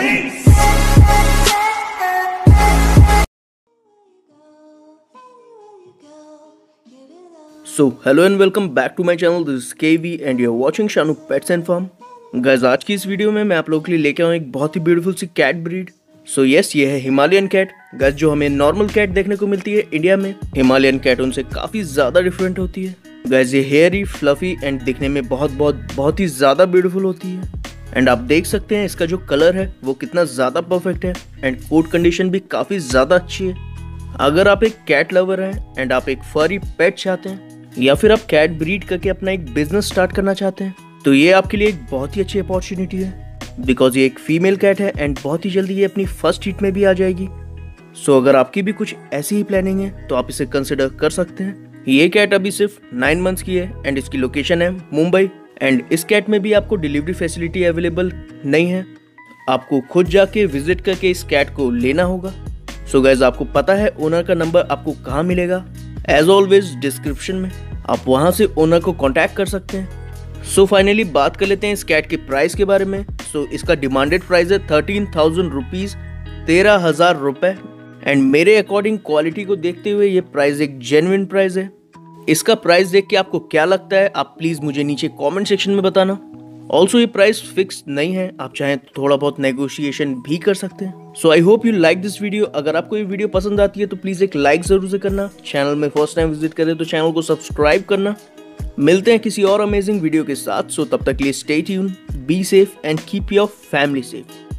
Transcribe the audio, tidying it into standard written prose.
So hello and welcome back to my channel. This is KV and you're watching Shanu pets and farm. Guys आज की इस video में मैं आप लोगों के लिए लेके आऊँ एक बहुत ही ब्यूटीफुल सी कैट ब्रीड। सो यस, ये है हिमालयन कैट। गाइस जो हमें नॉर्मल कैट देखने को मिलती है इंडिया में, हिमालयन कैट उनसे काफी ज्यादा डिफरेंट होती है। गाइस ये हेयरी, फ्लफी एंड दिखने में बहुत ही ज्यादा ब्यूटीफुल होती है। एंड आप देख सकते हैं इसका जो कलर है वो कितना ज्यादा परफेक्ट है एंड कोट कंडीशन भी काफी ज्यादा अच्छी है। अगर आप एक कैट लवर हैं एंड आप एक फरी पेट चाहते हैं या फिर आप कैट ब्रीड करके अपना एक बिजनेस स्टार्ट करना चाहते हैं तो ये आपके लिए एक बहुत ही अच्छी अपॉर्चुनिटी है, बिकॉज ये एक फीमेल कैट है एंड बहुत ही जल्दी ये अपनी फर्स्ट हीट में भी आ जाएगी। सो अगर आपकी भी कुछ ऐसी ही प्लानिंग है तो आप इसे कंसिडर कर सकते हैं। ये कैट अभी सिर्फ 9 मंथ्स की है एंड इसकी लोकेशन है मुंबई। एंड इस कैट में भी आपको डिलीवरी फैसिलिटी अवेलेबल नहीं है, आपको खुद जाके विजिट करके इस कैट को लेना होगा। सो गाइस आपको पता है ओनर का नंबर आपको कहाँ मिलेगा, एज ऑलवेज डिस्क्रिप्शन में, आप वहां से ओनर को कांटेक्ट कर सकते हैं। सो फाइनली बात कर लेते हैं इस कैट के प्राइस के बारे में। सो इसका डिमांडेड प्राइस है 13,000 रुपीज, 13,000 रुपए। एंड मेरे अकॉर्डिंग क्वालिटी को देखते हुए ये प्राइस एक जेन्युइन प्राइस है। इसका प्राइस देख के आपको क्या लगता है आप प्लीज मुझे नीचे कॉमेंट सेक्शन में बताना। ऑल्सो ये प्राइस फिक्स नहीं है, आप चाहें तो थोड़ा बहुत नेगोशिएशन भी कर सकते हैं। So I hope you like this video. अगर आपको ये वीडियो पसंद आती है तो प्लीज एक लाइक जरूर से करना। चैनल में फर्स्ट टाइम विजिट करें तो चैनल को सब्सक्राइब करना। मिलते हैं किसी और अमेजिंग वीडियो के साथ। सो तब तक के लिए stay tuned, be safe and keep your family safe.